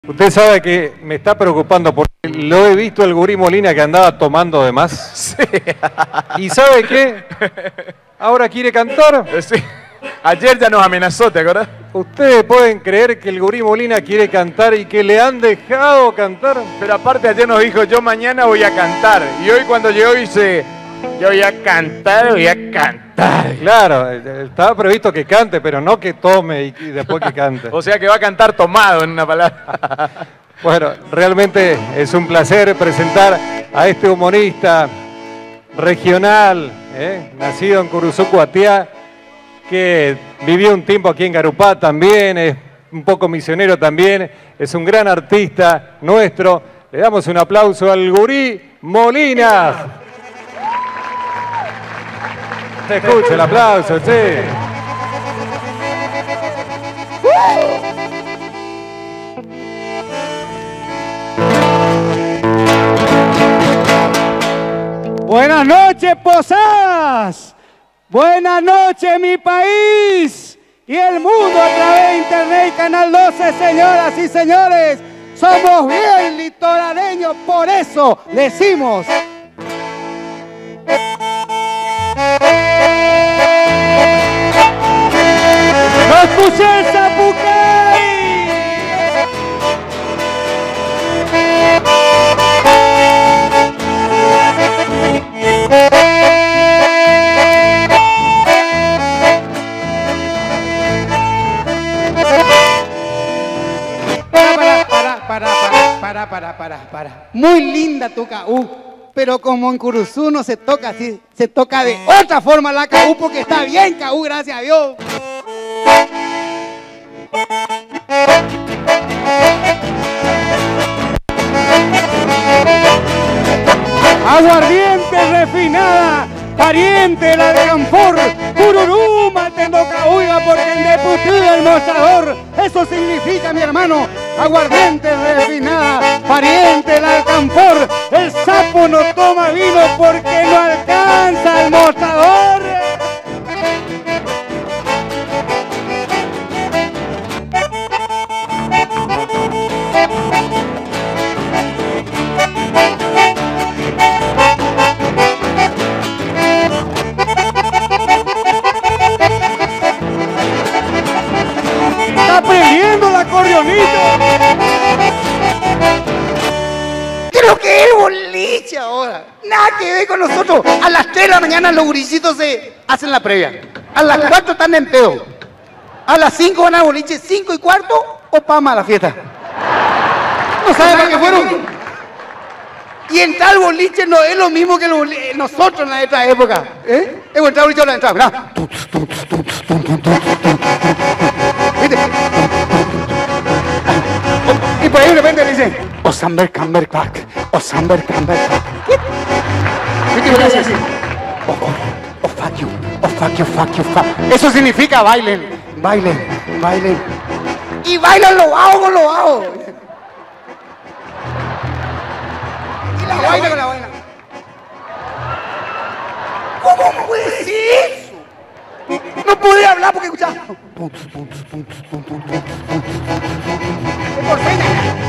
Usted sabe que me está preocupando porque lo he visto el Gurí Molina que andaba tomando de más. Sí. ¿Y sabe qué? ¿Ahora quiere cantar? Sí. Ayer ya nos amenazó, ¿te acordás? ¿Ustedes pueden creer que el Gurí Molina quiere cantar y que le han dejado cantar? Pero aparte ayer nos dijo, yo mañana voy a cantar. Y hoy cuando llegó dice, yo voy a cantar, voy a cantar. Claro, estaba previsto que cante, pero no que tome y después que cante. O sea que va a cantar tomado, en una palabra. Bueno, realmente es un placer presentar a este humorista regional, nacido en Curuzuco, Atiá, que vivió un tiempo aquí en Garupá también, es un poco misionero también, es un gran artista nuestro. Le damos un aplauso al Gurí Molina. Se escucha el aplauso, sí. Buenas noches, Posadas. Buenas noches, mi país y el mundo a través de Internet y Canal 12, señoras y señores. Somos bien litoraleños, por eso decimos... ¡No escuché el Zapucay! Para. Muy linda tu caú, pero como en Curuzú no se toca así, se toca de otra forma la caú porque está bien caú, gracias a Dios. Aguardiente refinada, pariente la de Canfor, Cururuma tendoca uiga porque el deputido el mostrador, eso significa mi hermano, aguardiente refinada, pariente la de Canfor, el sapo no toma vino porque no alcanza el mostrador. Aprendiendo la acordeonita. Creo que es boliche ahora. Nada que ver con nosotros. A las 3 de la mañana los gurisitos se hacen la previa. A las 4 están en pedo. A las 5 van a boliche, 5 y cuarto o pama a la fiesta. No saben para qué fueron. Y entrar al boliche no es lo mismo que nosotros en la otra época. Es entrar al boliche o la entrada, mirá. ¿Viste? Y por ahí de repente le dicen Osamber Camber Clark, Osamber Camber Clark. ¿Viste lo que hace así? Oh, fuck you, oh, fuck you, fuck you, fuck. Eso significa bailen. Y bailan lo bajo con lo bajo. Y la vaina con la vaina. ¿Cómo puede decir eso? No podía hablar porque escuchaba. Por señas.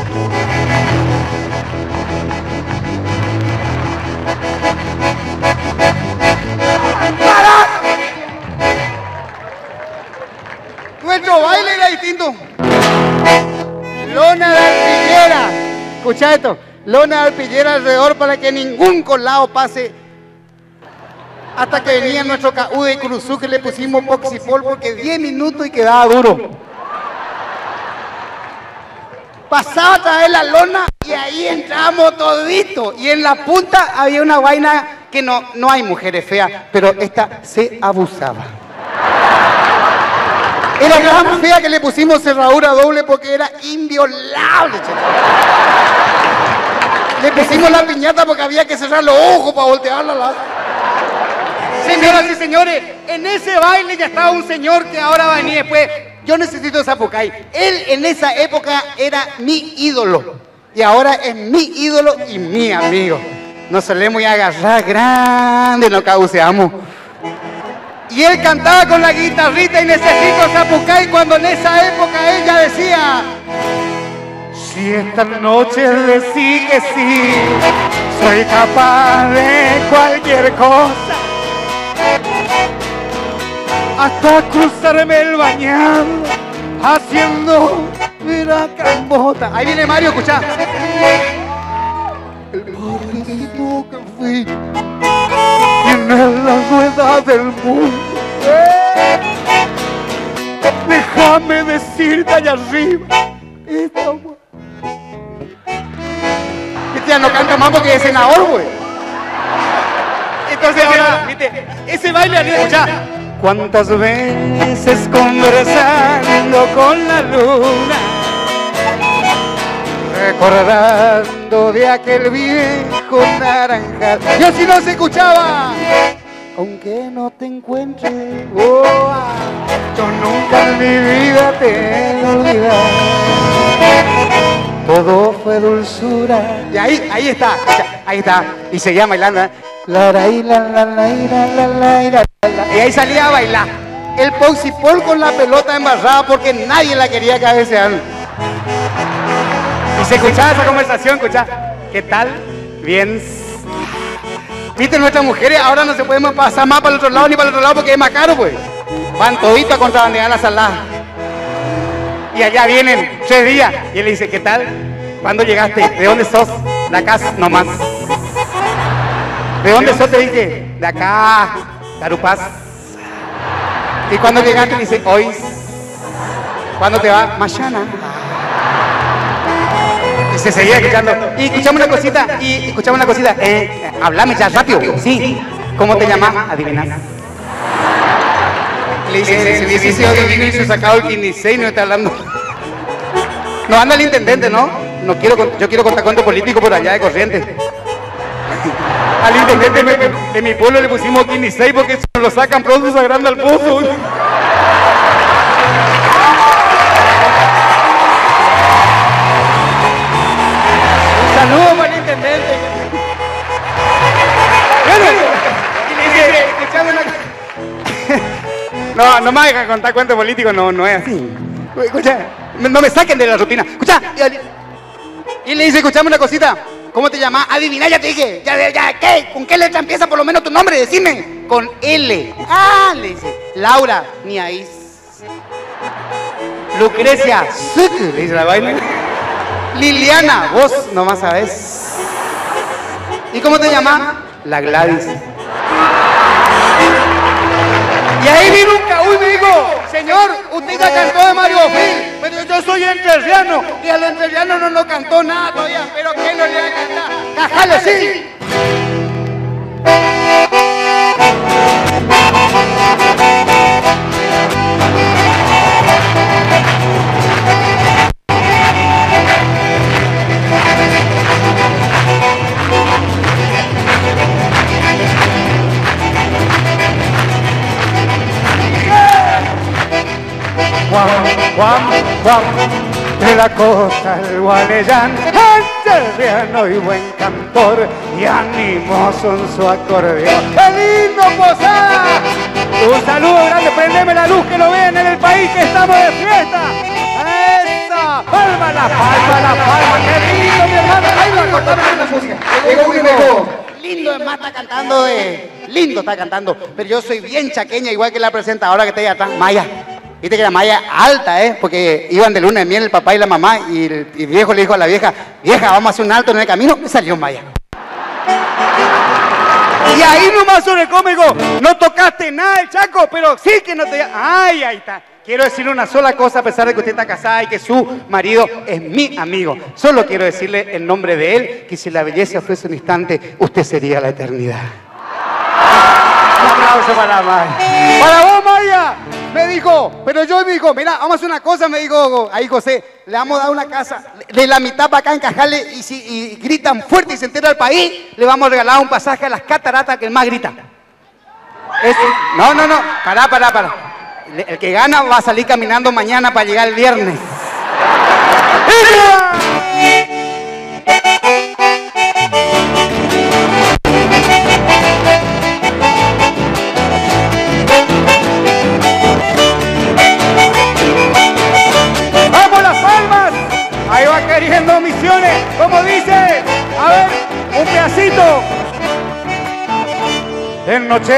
¡Para! Nuestro baile era distinto. Lona de arpillera. Escucha esto. Lona de arpillera alrededor para que ningún colado pase. Hasta que venía nuestro caú de Curuzú que le pusimos poxipol porque 10 minutos y quedaba duro. Pasaba a través de la lona y ahí entrábamos todito. Y en la punta había una vaina que no hay mujeres feas, pero esta se abusaba. Era tan fea que le pusimos cerradura doble porque era inviolable. Le pusimos la piñata porque había que cerrar los ojos para voltearla. Señoras y señores, en ese baile ya estaba un señor que ahora va a venir después. Yo necesito Zapucay. Él en esa época era mi ídolo. Y ahora es mi ídolo y mi amigo. Nos solemos agarrar grande, nos causeamos. Y él cantaba con la guitarrita y necesito Zapucay cuando en esa época ella decía Si esta noche decí que sí, soy capaz de cualquier cosa, hasta cruzarme el bañado haciendo mira cambota. Ahí viene Mario, escuchá. El pobrecito que fui tiene la rueda del mundo. Déjame decirte allá arriba. Este ya no canta más porque es senador, güey. Entonces ahora, viste, ese baile arriba, escuchá. ¿Cuántas veces conversando con la luna, recordando de aquel viejo naranjal? Y así no se escuchaba. Aunque no te encuentre, yo nunca en mi vida te he olvidado. Todo fue dulzura. Y ahí está, ahí está. Y seguía bailando. Y ahí salía a bailar. El Pauxipol con la pelota embarrada porque nadie la quería cabecear. Y se escuchaba esa conversación, escuchaba. ¿Qué tal? Bien. Viste, nuestras mujeres ahora no se pueden pasar más para el otro lado ni para el otro lado porque es más caro, pues. Van toditos a contrabandear la salada. Y allá vienen 3 días. Y él le dice, ¿qué tal? ¿Cuándo llegaste? ¿De dónde sos? De acá nomás. ¿De dónde sos? Te dije, de acá, Carupaz. Y cuando llegaste, le dice, hoy. ¿Cuándo te va? Mañana. Y se seguía escuchando. Y escuchamos una cosita. Hablame ya rápido. Sí. ¿Cómo te llamas? Adivinás. Le dice, si hubiese sido divino y se sacado el 15 y no está hablando. No anda el intendente, ¿no? Yo quiero contar cuento político por allá de Corrientes. Al intendente de mi pueblo le pusimos 15 porque se lo sacan pronto sagrando al pozo. Saludos para el intendente. Y le dice, escuchame una cosa. No me dejan contar cuentos políticos, no es así. Escucha, no me saquen de la rutina. Escucha. Y le dice, escuchame una cosita. ¿Cómo te llamas? Adivina, ya te dije. Ya, ¿qué? ¿Con qué letra empieza por lo menos tu nombre? Decime. Con L. Ah, le dice. Laura, ni ahí. Lucrecia, le dice la vaina. Liliana, vos nomás sabés. ¿Y cómo te llamas? La Gladys. Y ahí vino un caúl y me dijo, señor, usted ya cantó de Mario Gil, pero yo soy entrerriano. Y al entrerriano no cantó nada todavía, pero ¿qué no le va a cantar? ¡Cajalo, sí! Juan, de la costa el Gualeyán, entrerriano y buen cantor, y animoso en su acordeón. ¡Qué lindo, Posada! Un saludo grande, prendeme la luz que lo vean en el país que estamos de fiesta. ¡Esa! ¡Palma la palma! ¡Qué lindo, mi hermano! ¡Ahí va a cortar la música! Lindo, además está cantando lindo está cantando, pero yo soy bien chaqueña, igual que la presentadora que está ahí atrás, Maya. Viste que la Maya alta, porque iban de luna de miel el papá y la mamá, y el viejo le dijo a la vieja, vamos a hacer un alto en el camino, me salió Maya. Y ahí nomás sobre el cómico, no tocaste nada el Chaco, pero sí que no te... ¡Ay, ahí está! Quiero decirle una sola cosa, a pesar de que usted está casada y que su marido es mi amigo. Solo quiero decirle en nombre de él que si la belleza fuese un instante, usted sería la eternidad. Un aplauso para Maya. ¡Para vos, Maya! Me dijo, mira, vamos a hacer una cosa, me dijo ahí José, le vamos a dar una casa de la mitad para acá en Cajale y gritan fuerte y se entera el país, le vamos a regalar un pasaje a las cataratas que el más grita. No, pará. El que gana va a salir caminando mañana para llegar el viernes. ¡Vamos las palmas! Ahí va queriendo bendiciones, como dice, a ver, un pedacito. En noche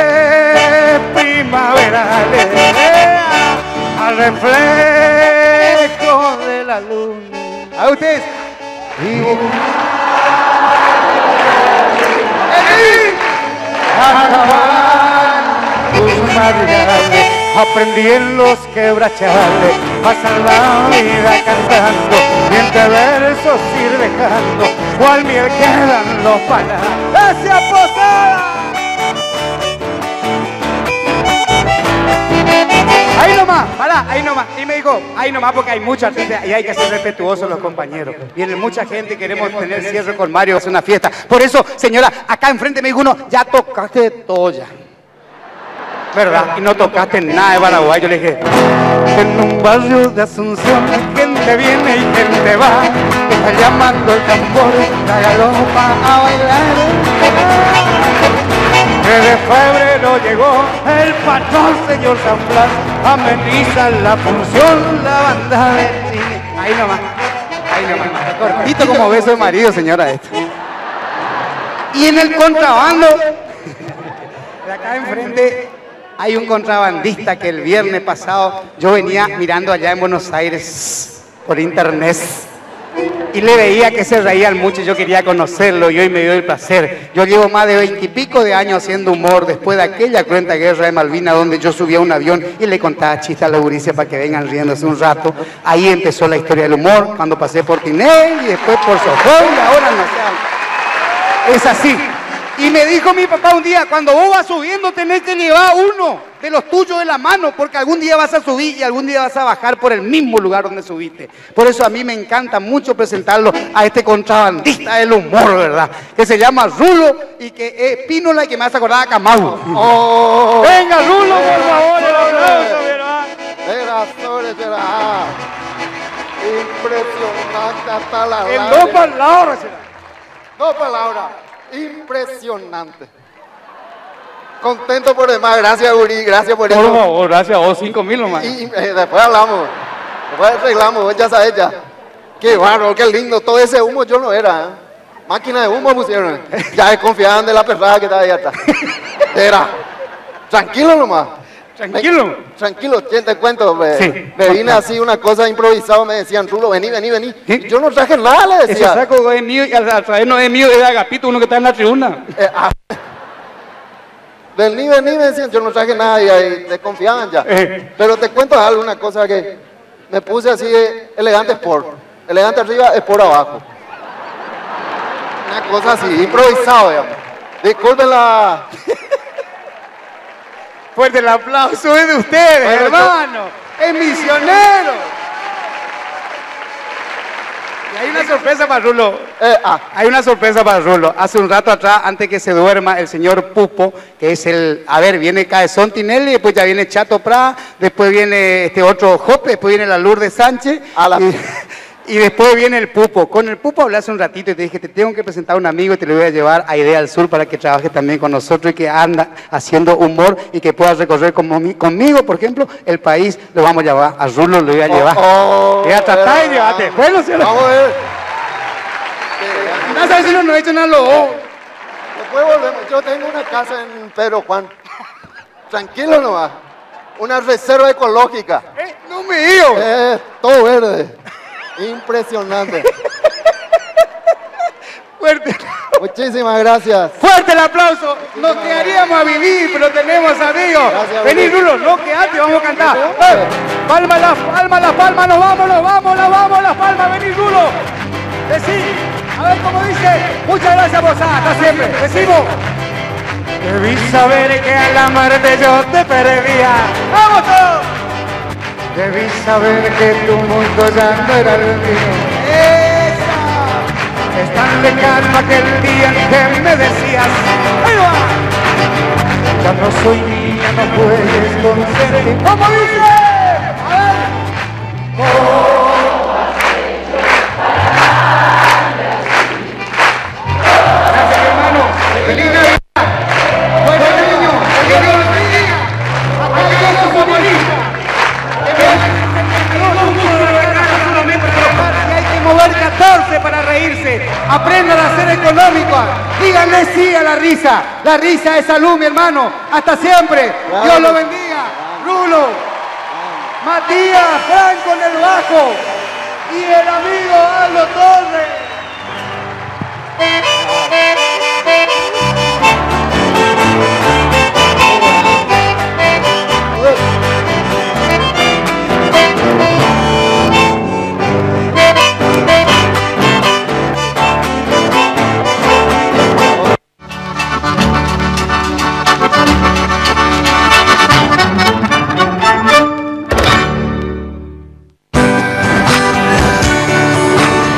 primaverales, al reflejo de la luna. A ustedes. Tus madrigales, aprendí en los quebrachales, pasan la vida cantando, y entre versos ir dejando, cual miel quedan los panas. ¡Gracias, Posada! Ahí nomás, pará, ahí nomás. Y me dijo, ahí nomás porque hay mucha gente y hay que ser respetuosos los compañeros. Viene mucha gente y queremos tener cierre con Mario, hacer una fiesta. Por eso, señora, acá enfrente me dijo uno, ya tocaste todo ya. ¿Verdad? Y no tocaste nada de Paraguay. Yo le dije, en un barrio de Asunción, gente viene y gente va, está llamando el tambor, la galopa a bailar. Desde febrero llegó el patrón, señor San Blas, ameniza la función, la banda de cine. Ahí nomás, cortito como beso de marido, señora, esto. Y en el contrabando, de acá enfrente, hay un contrabandista que el viernes pasado yo venía mirando allá en Buenos Aires por internet y le veía que se reían mucho y yo quería conocerlo y hoy me dio el placer. Yo llevo más de 20 y pico de años haciendo humor después de aquella cruenta guerra de Malvinas donde yo subía a un avión y le contaba chistes a la guricia para que vengan riéndose un rato. Ahí empezó la historia del humor, cuando pasé por Tinel y después por Sojón y ahora no sé. Es así. Y me dijo mi papá un día, cuando vos vas subiendo tenés que llevar uno de los tuyos de la mano, porque algún día vas a subir y algún día vas a bajar por el mismo lugar donde subiste. Por eso a mí me encanta mucho presentarlo a este contrabandista del humor, ¿verdad? Que se llama Rulo y que es Pínola y que me hace acordar a Camau. Oh, Venga, Rulo, por favor, el aplauso, ¿verdad? Impresionante hasta la En dos palabras. Dos palabras. Impresionante. Contento por demás. Gracias, Uri. Gracias por eso. Por favor, gracias a vos, 5,000 nomás. Y después hablamos. Después arreglamos. Vos ya sabes ya. Qué bárbaro, qué lindo. Todo ese humo yo no era. ¿Eh? Máquina de humo pusieron. Ya desconfiaban de la perrada que estaba ahí atrás. Era. Tranquilo nomás. Tranquilo. Tranquilo, te cuento, Sí. me vine así una cosa improvisada, me decían, Rulo, vení. ¿Sí? Yo no traje nada, le Ese decía. saco es mío y al través no es mío, es de Agapito, uno que está en la tribuna. Vení, me decían, yo no traje nada y ahí desconfiaban ya. Pero te cuento algo, una cosa que me puse así, elegante sport. Elegante arriba, sport abajo. Una cosa así, improvisado, digamos. Disculpen la... Fuerte el aplauso es de ustedes, Bueno, hermano. Es misionero. Y hay una sorpresa para Rulo. Hay una sorpresa para Rulo. Hace un rato atrás, antes que se duerma, el señor Pupo, que es el... A ver, viene Caezón Tinelli, después ya viene Chato Prada, después viene este otro Jope, después viene la Lourdes Sánchez. Y después viene el Pupo. Con el Pupo hablé hace un ratito y te dije, te tengo que presentar a un amigo y te lo voy a llevar a Idea del Sur para que trabaje también con nosotros y que anda haciendo humor y que pueda recorrer conmigo, por ejemplo, el país. Lo vamos a llevar, a Rulo lo voy a llevar. Voy a tratar y llevarte. Bueno, señor. Vamos a ver. No sabes si no he hecho nada loco. Después volvemos. Yo tengo una casa en Pedro Juan. Tranquilo nomás. Una reserva ecológica. No me digo. Todo verde. Impresionante. Fuerte. Muchísimas gracias. Fuerte el aplauso. Nos quedaríamos a vivir, pero tenemos amigos. Gracias, Vení, Rulo, no quedate, vamos a cantar. Palma, las palmas, nos vamos, las palmas, vení, Rulo. Decí, a ver cómo dice. Muchas gracias, vos, hasta siempre. Decimos. Debí saber que a la muerte yo te perdía. ¡Vamos todos! Debí saber que tu mundo ya no era el mío. ¡Esa! Es tan lejano aquel día en que me decías, ¡ahí va! Ya no soy niña, no puedes consentir. ¿Cómo dice? A ver. ¿Cómo has hecho para darme así? Gracias, hermano. ¡Feliz Navidad! ¡Buen año! ¡Que Dios los bendiga! ¡Apoyamos su bonita! ¡Que vean! ¡No hay que mover 14! esfuerce para reírse, aprendan a ser económicos, díganle sí a la risa. La risa es salud, mi hermano. Hasta siempre. Dios lo bendiga. Rulo, Matías, Franco en el bajo y el amigo Aldo Torres.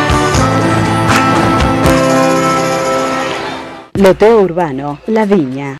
Loteo Urbano, La Viña.